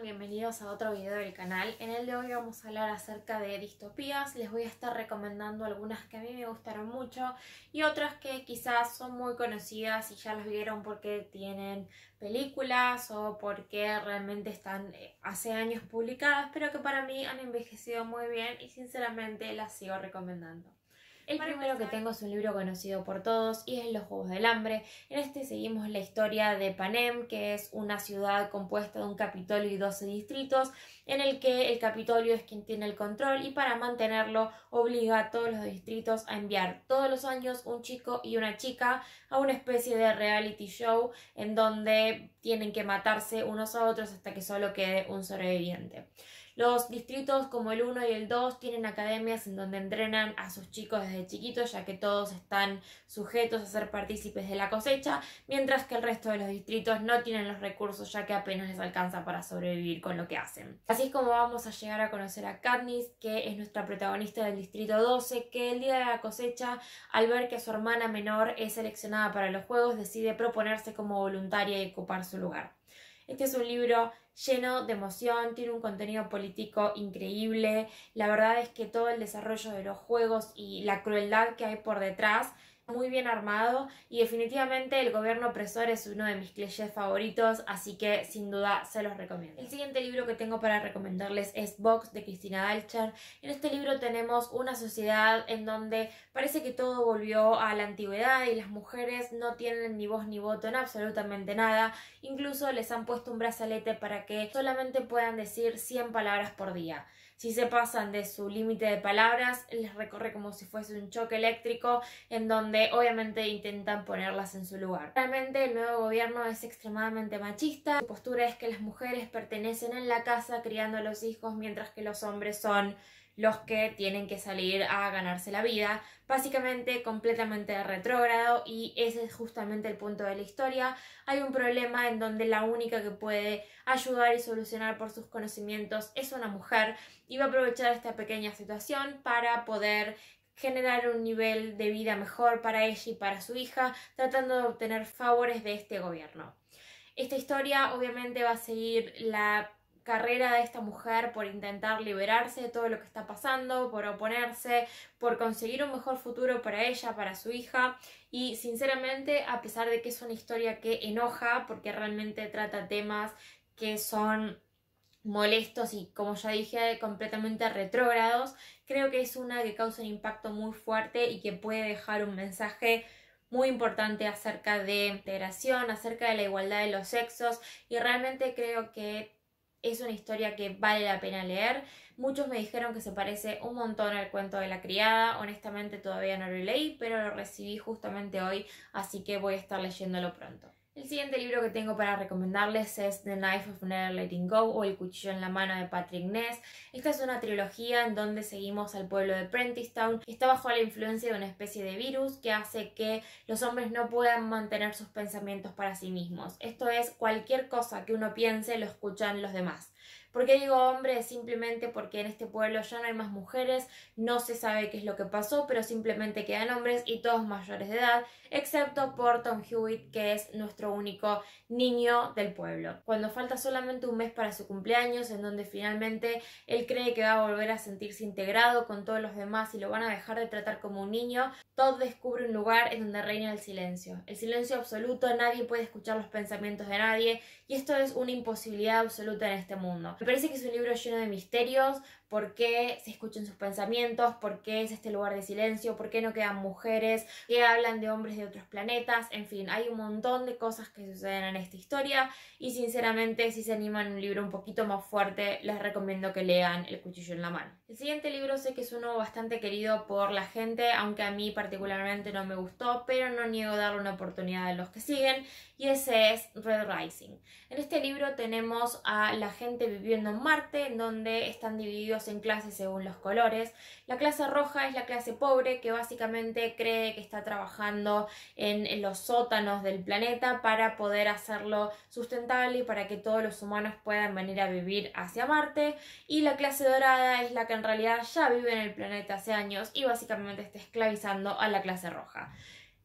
bienvenidos a otro video del canal. En el de hoy vamos a hablar acerca de distopías. Les voy a estar recomendando algunas que a mí me gustaron mucho y otras que quizás son muy conocidas y ya las vieron porque tienen películas o porque realmente están hace años publicadas, pero que para mí han envejecido muy bien y sinceramente las sigo recomendando. El primero que tengo es un libro conocido por todos y es Los Juegos del Hambre. En este seguimos la historia de Panem, que es una ciudad compuesta de un Capitolio y 12 distritos, en el que el Capitolio es quien tiene el control y para mantenerlo obliga a todos los distritos a enviar todos los años un chico y una chica a una especie de reality show en donde tienen que matarse unos a otros hasta que solo quede un sobreviviente. Los distritos como el 1 y el 2 tienen academias en donde entrenan a sus chicos desde chiquitos, ya que todos están sujetos a ser partícipes de la cosecha, mientras que el resto de los distritos no tienen los recursos, ya que apenas les alcanza para sobrevivir con lo que hacen. Así es como vamos a llegar a conocer a Katniss, que es nuestra protagonista del distrito 12, que el día de la cosecha, al ver que su hermana menor es seleccionada para los juegos, decide proponerse como voluntaria y ocupar su lugar. Este es un libro lleno de emoción, tiene un contenido político increíble. La verdad es que todo el desarrollo de los juegos y la crueldad que hay por detrás, muy bien armado, y definitivamente el gobierno opresor es uno de mis clichés favoritos, así que sin duda se los recomiendo. El siguiente libro que tengo para recomendarles es Vox de Cristina Dahlscher. En este libro tenemos una sociedad en donde parece que todo volvió a la antigüedad y las mujeres no tienen ni voz ni voto en absolutamente nada. Incluso les han puesto un brazalete para que solamente puedan decir 100 palabras por día. Si se pasan de su límite de palabras, les recorre como si fuese un choque eléctrico en donde obviamente intentan ponerlas en su lugar. Realmente el nuevo gobierno es extremadamente machista. Su postura es que las mujeres pertenecen en la casa criando a los hijos, mientras que los hombres son los que tienen que salir a ganarse la vida, básicamente completamente retrógrado, y ese es justamente el punto de la historia. Hay un problema en donde la única que puede ayudar y solucionar por sus conocimientos es una mujer, y va a aprovechar esta pequeña situación para poder generar un nivel de vida mejor para ella y para su hija, tratando de obtener favores de este gobierno. Esta historia obviamente va a seguir la carrera de esta mujer por intentar liberarse de todo lo que está pasando, por oponerse, por conseguir un mejor futuro para ella, para su hija, y sinceramente, a pesar de que es una historia que enoja porque realmente trata temas que son molestos y, como ya dije, completamente retrógrados, creo que es una que causa un impacto muy fuerte y que puede dejar un mensaje muy importante acerca de integración, acerca de la igualdad de los sexos, y realmente creo que es una historia que vale la pena leer. Muchos me dijeron que se parece un montón al cuento de la criada. Honestamente todavía no lo leí, pero lo recibí justamente hoy, así que voy a estar leyéndolo pronto. El siguiente libro que tengo para recomendarles es The Knife of Never Letting Go, o El cuchillo en la mano, de Patrick Ness. Esta es una trilogía en donde seguimos al pueblo de Prentistown, que está bajo la influencia de una especie de virus que hace que los hombres no puedan mantener sus pensamientos para sí mismos. Esto es, cualquier cosa que uno piense lo escuchan los demás. ¿Por qué digo hombre? Simplemente porque en este pueblo ya no hay más mujeres, no se sabe qué es lo que pasó, pero simplemente quedan hombres y todos mayores de edad, excepto por Tom Hewitt, que es nuestro único niño del pueblo. Cuando falta solamente un mes para su cumpleaños, en donde finalmente él cree que va a volver a sentirse integrado con todos los demás y lo van a dejar de tratar como un niño, Todd descubre un lugar en donde reina el silencio absoluto, nadie puede escuchar los pensamientos de nadie, y esto es una imposibilidad absoluta en este mundo. Me parece que es un libro lleno de misterios. ¿Por qué se escuchan sus pensamientos? ¿Por qué es este lugar de silencio? ¿Por qué no quedan mujeres? ¿Qué hablan de hombres de otros planetas? En fin, hay un montón de cosas que suceden en esta historia, y sinceramente, si se animan a un libro un poquito más fuerte, les recomiendo que lean El cuchillo en la mano. El siguiente libro sé que es uno bastante querido por la gente, aunque a mí particularmente no me gustó, pero no niego darle una oportunidad a los que siguen, y ese es Red Rising. En este libro tenemos a la gente viviendo en Marte, en donde están divididos en clases según los colores. La clase roja es la clase pobre, que básicamente cree que está trabajando en los sótanos del planeta para poder hacerlo sustentable y para que todos los humanos puedan venir a vivir hacia Marte. Y la clase dorada es la que en realidad ya vive en el planeta hace años y básicamente está esclavizando a la clase roja.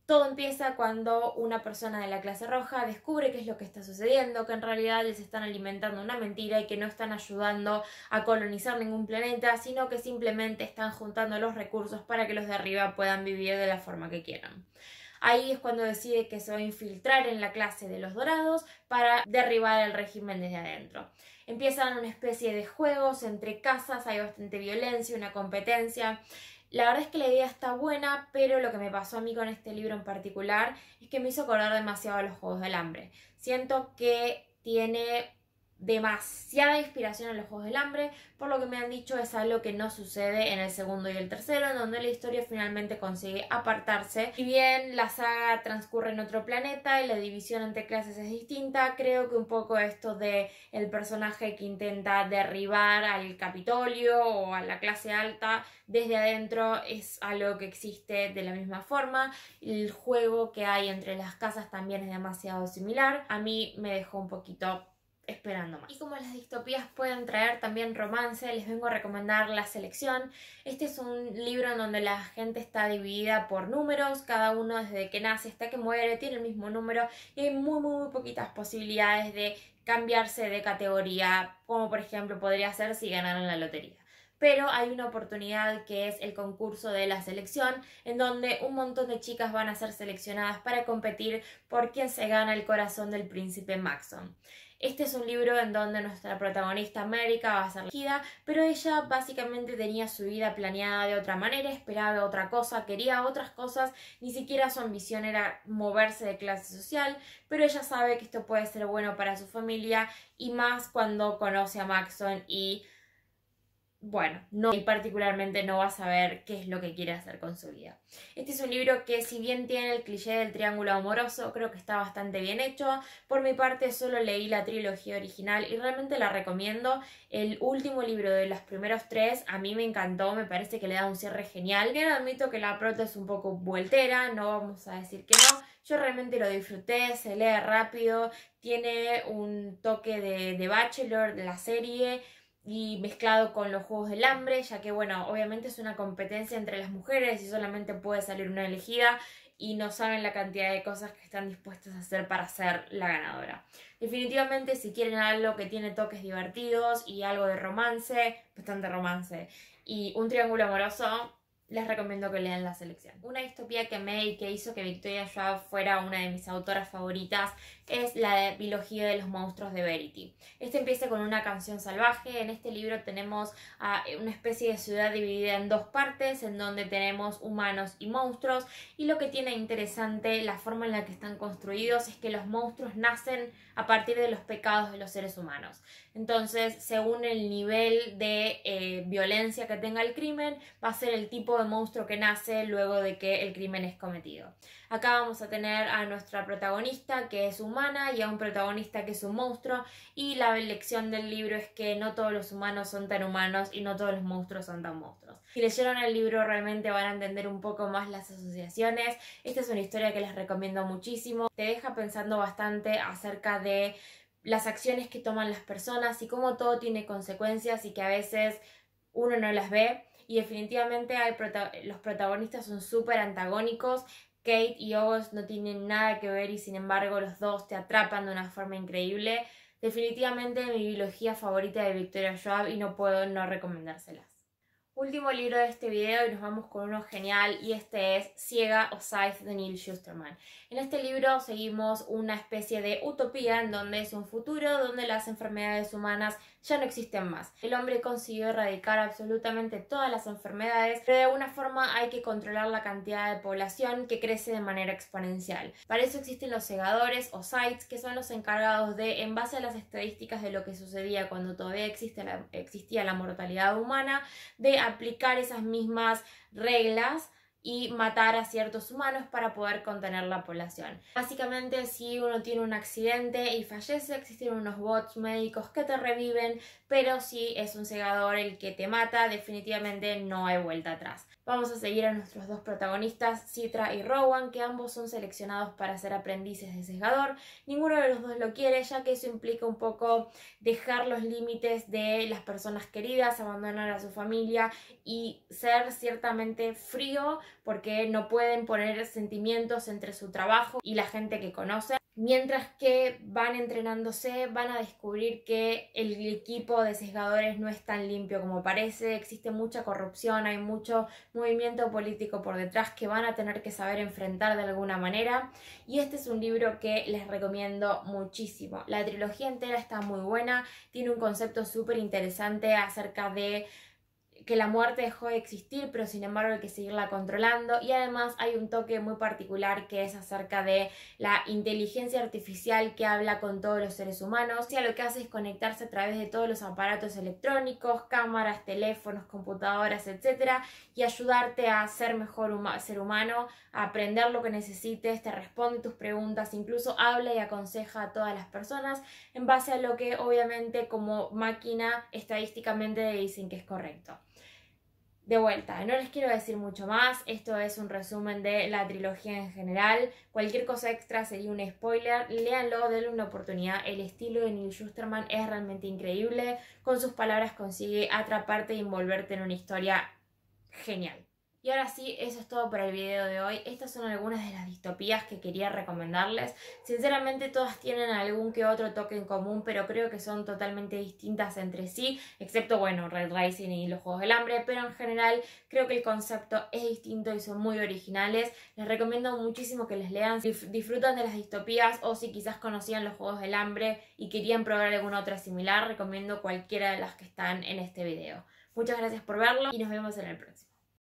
Todo empieza cuando una persona de la clase roja descubre qué es lo que está sucediendo, que en realidad les están alimentando una mentira y que no están ayudando a colonizar ningún planeta, sino que simplemente están juntando los recursos para que los de arriba puedan vivir de la forma que quieran. Ahí es cuando decide que se va a infiltrar en la clase de los dorados para derribar el régimen desde adentro. Empiezan una especie de juegos entre casas, hay bastante violencia, una competencia. La verdad es que la idea está buena, pero lo que me pasó a mí con este libro en particular es que me hizo acordar demasiado a los Juegos del Hambre. Siento que tiene demasiada inspiración en los Juegos del Hambre, por lo que me han dicho es algo que no sucede en el segundo y el tercero, en donde la historia finalmente consigue apartarse. Si bien la saga transcurre en otro planeta y la división entre clases es distinta, creo que un poco esto de el personaje que intenta derribar al Capitolio o a la clase alta desde adentro es algo que existe de la misma forma. El juego que hay entre las casas también es demasiado similar. A mí me dejó un poquito esperando más. Y como las distopías pueden traer también romance, les vengo a recomendar La Selección. Este es un libro en donde la gente está dividida por números, cada uno desde que nace hasta que muere tiene el mismo número y hay muy poquitas posibilidades de cambiarse de categoría, como por ejemplo podría ser si ganaran la lotería. Pero hay una oportunidad que es el concurso de La Selección, en donde un montón de chicas van a ser seleccionadas para competir por quién se gana el corazón del príncipe Maxon. Este es un libro en donde nuestra protagonista América va a ser elegida, pero ella básicamente tenía su vida planeada de otra manera, esperaba otra cosa, quería otras cosas, ni siquiera su ambición era moverse de clase social, pero ella sabe que esto puede ser bueno para su familia y más cuando conoce a Maxon y bueno, y particularmente no va a saber qué es lo que quiere hacer con su vida. Este es un libro que si bien tiene el cliché del triángulo amoroso, creo que está bastante bien hecho. Por mi parte solo leí la trilogía original y realmente la recomiendo. El último libro de los primeros tres a mí me encantó, me parece que le da un cierre genial. Bien admito que la prota es un poco vueltera, no vamos a decir que no. Yo realmente lo disfruté, se lee rápido, tiene un toque de Bachelor de la serie y mezclado con los Juegos del Hambre, ya que bueno, obviamente es una competencia entre las mujeres y solamente puede salir una elegida y no saben la cantidad de cosas que están dispuestas a hacer para ser la ganadora. Definitivamente si quieren algo que tiene toques divertidos y algo de romance, bastante romance, y un triángulo amoroso, les recomiendo que lean La Selección. Una distopía que amé y que hizo que Victoria Schwab fuera una de mis autoras favoritas es la de Biología de los monstruos de Verity. Este empieza con una canción salvaje. En este libro tenemos una especie de ciudad dividida en dos partes, en donde tenemos humanos y monstruos, y lo que tiene interesante la forma en la que están construidos es que los monstruos nacen a partir de los pecados de los seres humanos. Entonces, según el nivel de violencia que tenga el crimen, va a ser el tipo de monstruo que nace luego de que el crimen es cometido. Acá vamos a tener a nuestra protagonista que es humana y a un protagonista que es un monstruo, y la lección del libro es que no todos los humanos son tan humanos y no todos los monstruos son tan monstruos. Si leyeron el libro realmente van a entender un poco más las asociaciones. Esta es una historia que les recomiendo muchísimo. Te deja pensando bastante acerca de las acciones que toman las personas y cómo todo tiene consecuencias y que a veces uno no las ve. Y definitivamente los protagonistas son súper antagónicos. Kate y August no tienen nada que ver y sin embargo los dos te atrapan de una forma increíble. Definitivamente mi biología favorita de Victoria Schwab y no puedo no recomendárselas. Último libro de este video y nos vamos con uno genial, y este es Ciega o Scythe de Neal Shusterman. En este libro seguimos una especie de utopía en donde es un futuro donde las enfermedades humanas ya no existen más. El hombre consiguió erradicar absolutamente todas las enfermedades, pero de alguna forma hay que controlar la cantidad de población que crece de manera exponencial. Para eso existen los segadores o scythes, que son los encargados de, en base a las estadísticas de lo que sucedía cuando todavía existía la mortalidad humana, de aplicar esas mismas reglas y matar a ciertos humanos para poder contener la población. Básicamente, si uno tiene un accidente y fallece, existen unos bots médicos que te reviven, pero si es un segador el que te mata, definitivamente no hay vuelta atrás. Vamos a seguir a nuestros dos protagonistas, Citra y Rowan, que ambos son seleccionados para ser aprendices de sesgador. Ninguno de los dos lo quiere, ya que eso implica un poco dejar los límites de las personas queridas, abandonar a su familia y ser ciertamente frío porque no pueden poner sentimientos entre su trabajo y la gente que conocen. Mientras que van entrenándose, van a descubrir que el equipo de sesgadores no es tan limpio como parece, existe mucha corrupción, hay mucho movimiento político por detrás que van a tener que saber enfrentar de alguna manera, y este es un libro que les recomiendo muchísimo. La trilogía entera está muy buena, tiene un concepto súper interesante acerca de que la muerte dejó de existir, pero sin embargo hay que seguirla controlando, y además hay un toque muy particular que es acerca de la inteligencia artificial que habla con todos los seres humanos, y lo que hace es conectarse a través de todos los aparatos electrónicos, cámaras, teléfonos, computadoras, etcétera, y ayudarte a ser mejor ser humano, a aprender lo que necesites, te responde tus preguntas, incluso habla y aconseja a todas las personas en base a lo que obviamente como máquina estadísticamente dicen que es correcto. De vuelta, no les quiero decir mucho más, esto es un resumen de la trilogía en general, cualquier cosa extra sería un spoiler, léanlo, denle una oportunidad, el estilo de Neil Shusterman es realmente increíble, con sus palabras consigue atraparte y envolverte en una historia genial. Y ahora sí, eso es todo por el video de hoy. Estas son algunas de las distopías que quería recomendarles. Sinceramente todas tienen algún que otro toque en común, pero creo que son totalmente distintas entre sí, excepto, bueno, Red Rising y los Juegos del Hambre, pero en general creo que el concepto es distinto y son muy originales. Les recomiendo muchísimo que les lean si disfrutan de las distopías o si quizás conocían los Juegos del Hambre y querían probar alguna otra similar, recomiendo cualquiera de las que están en este video. Muchas gracias por verlo y nos vemos en el próximo.